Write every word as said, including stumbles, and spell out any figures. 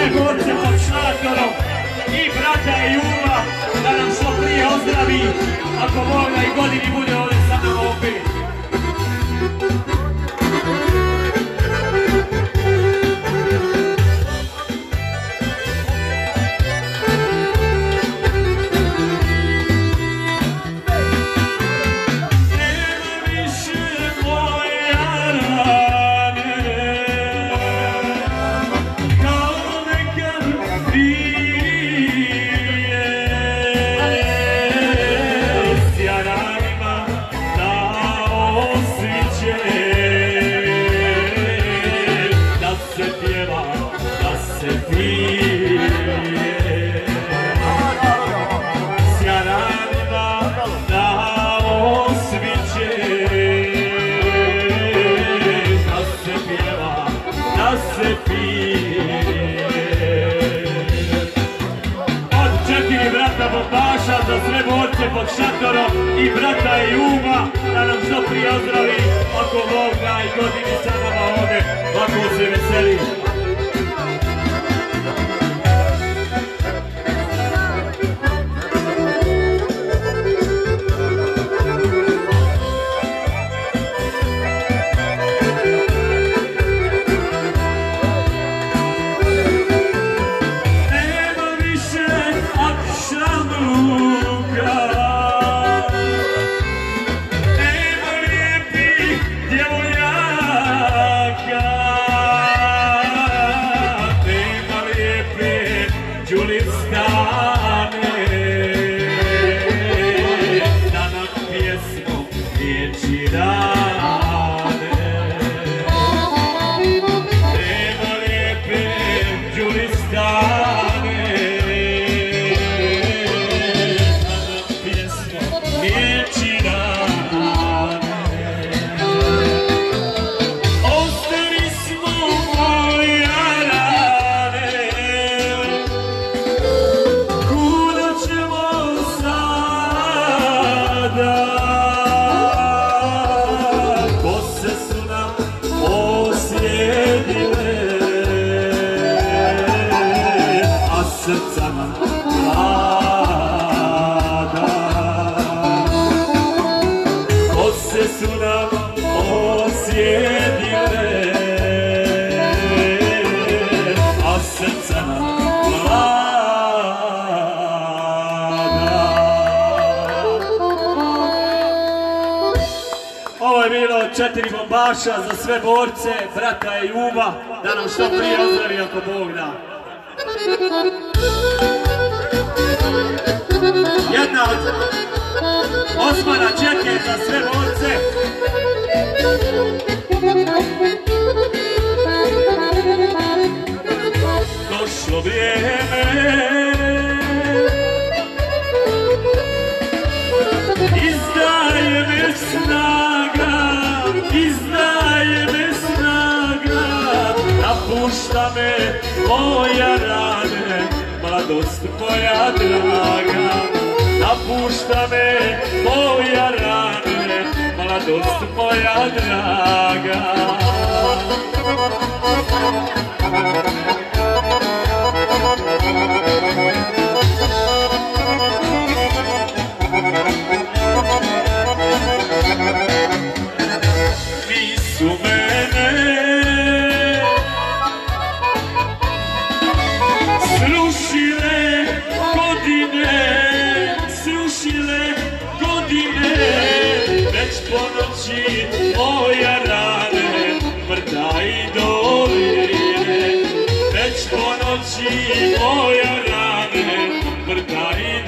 borce pod šatorom i brata Ejuba da nam što prije ozdravi, ako Bog da i godini bude ovdje sa nama opet. Za sve borce pod šatorom i brata Ejuba da nam što prije ozdravi, ako Bog da i godini sa nama ode, ako se veseli. Četiri bombaša za sve borce, brata Ejuba, da nam što prije ozdravi ako Bog da. Jedna od Osmana Čeke za sve borce. Došlo vrijeme, izdaje me snaga, izdaje me snaga, napušta me moja rane, mladost moja draga. Napušta me moja rane, mladost moja draga. Nisu mene srušile godine, srušile godine, već po noći moja rane, brda i doline, već po noći moja rane, brda i